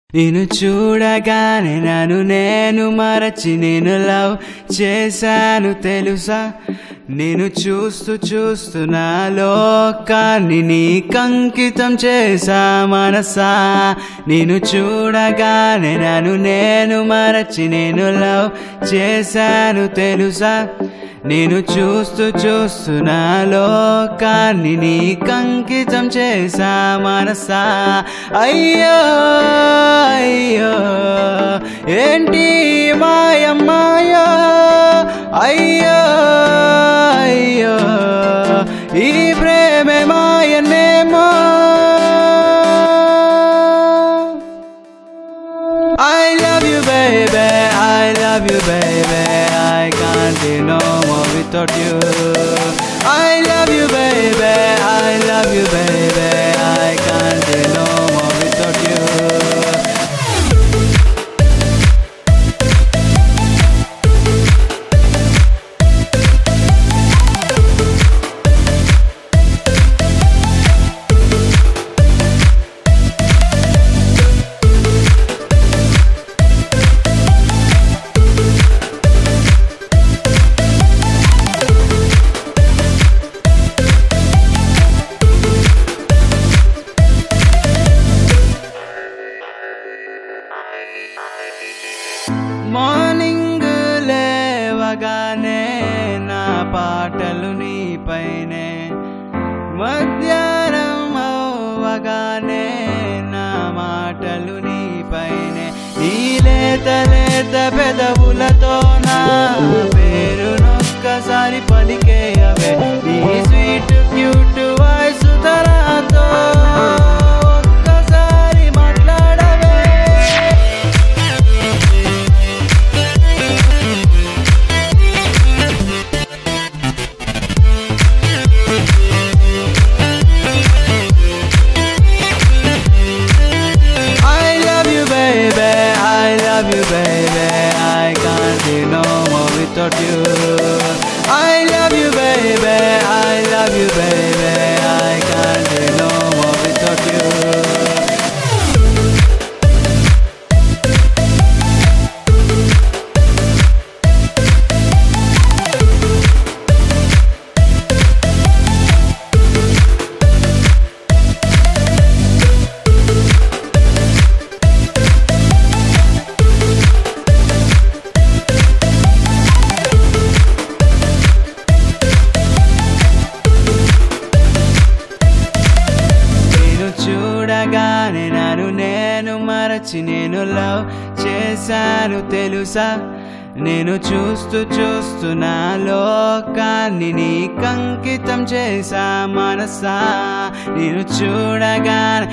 నిన్ను చూడగానే నన్ను నేను మరచి నేను లవ్ చేశాను తెలుసా. నేను చూస్తూ చూస్తూ నా లోకాన్ని నీకంకితం చేసా మనసా. నిన్ను చూడగానే నన్ను నేను మరచి నేను లవ్ చేశాను తెలుసా. నేను చూస్తూ చూస్తూ నా లోకాన్ని నీకంకితం చేసా మనసా. అయ్యో అయ్యో ఏంటి మాయమ్మాయో, అయ్యో అయ్యో ఈ ప్రేమే మాయనేమో. I love you baby, I love you baby, I can't be no more without you. I love you baby, I love you baby, I can't be no more without you. Morning లేవగానే నా పాటలు నీపైనే, మధ్యాహ్నం అవ్వగానే నా మాటలు నీపైనే. నీ లేత లేత పెదవులతో నా పేరునొక్కసారి పలికేయవే, నీ స్వీట్ క్యూట్ వాయిస్ తరాతో I can't be no more without you. I love you baby, I love you baby, I can't be no more without you. చూడగానే నన్ను నేను మరచి నేను లవ్ చేశాను తెలుసా. నేను చూస్తూ చూస్తూ నా లోకాన్ని నీకంకితం చేసా మనసా. నేను చూడగానే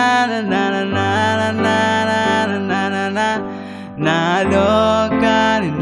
నా లోకాన్ని